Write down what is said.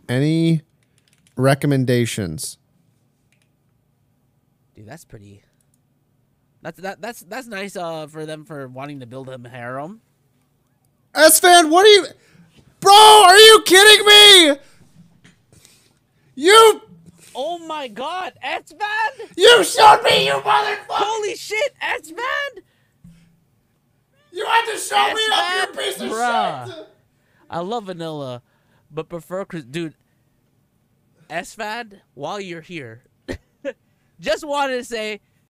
Any recommendations? Dude, that's pretty. That's nice. For them for wanting to build a harem. Esfand, what are you, bro? Are you kidding me? You. Oh my God, Esfand! You showed me, you motherfucker! Holy shit, Esfand! You had to show me up, you piece of shit! I love vanilla, but prefer dude. Esfand, while you're here, just wanted to say